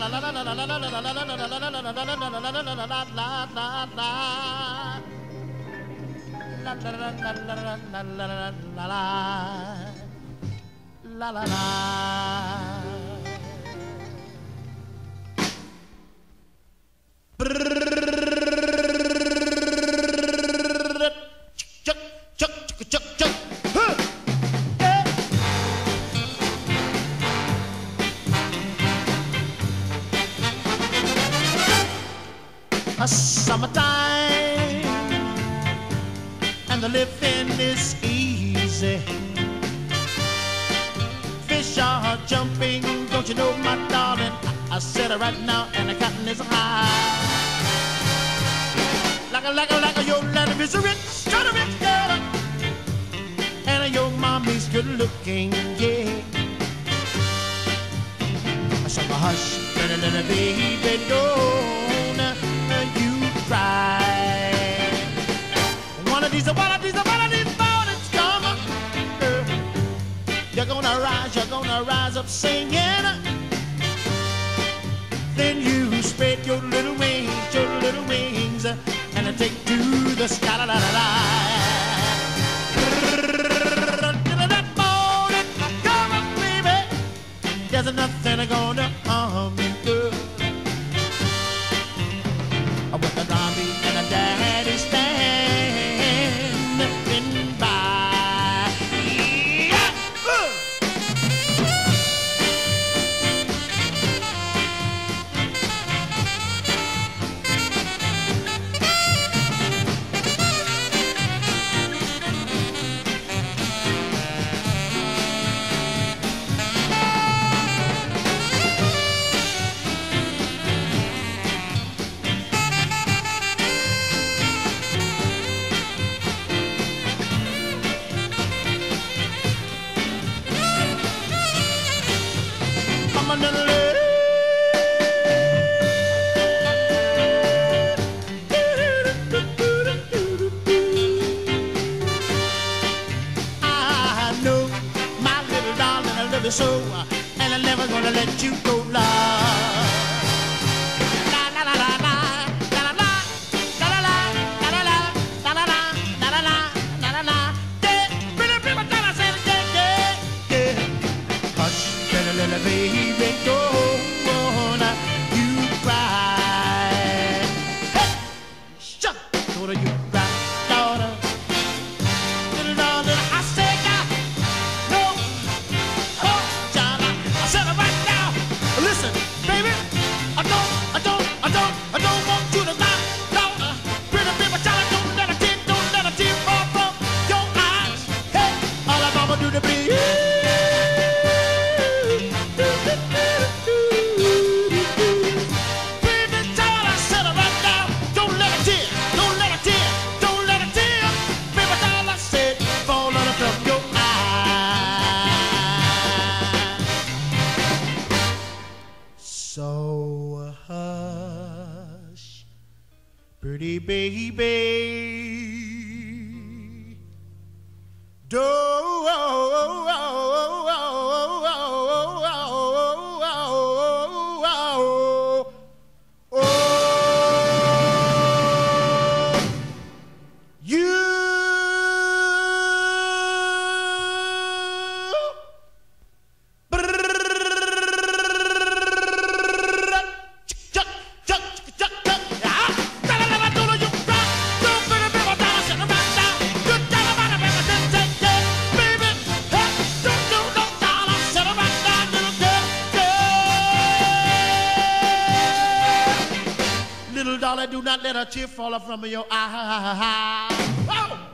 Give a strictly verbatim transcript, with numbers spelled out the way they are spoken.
la la la. A summertime and the living is easy. Fish are jumping, don't you know, my darling? I, I said it right now, and the cotton is high. Like a, like a, like a, your land is rich, kind of rich girl, and your mommy's good looking, yeah. I said, hush, little, little baby, don't you cry. One of these, one of these, one of these mornings come, girl. You're gonna rise, you're gonna rise up singing. Then you spread your little wings, your little wings, and take to the sky. La, la, la, la. That morning, come on, baby. There's nothing gonna harm you, girl. With the mommy and the daddy standing by. Yeah. Uh. I know, my little darling, I love you so, and I'm never gonna let you go, love. Baby, don't you cry. Hey, shut, daughter, you cry, daughter. Little darling, I say, God, no, oh, child, I, I said it right now. Listen, baby, I don't, I don't, I don't, I don't want you to lie, daughter. Pretty baby, child, don't let a tear, don't let a tear fall from your eyes. Hey, all I'm gonna do to be you. So hush, pretty baby, don't. Little darling, do not let a tear fall from your eye. Oh!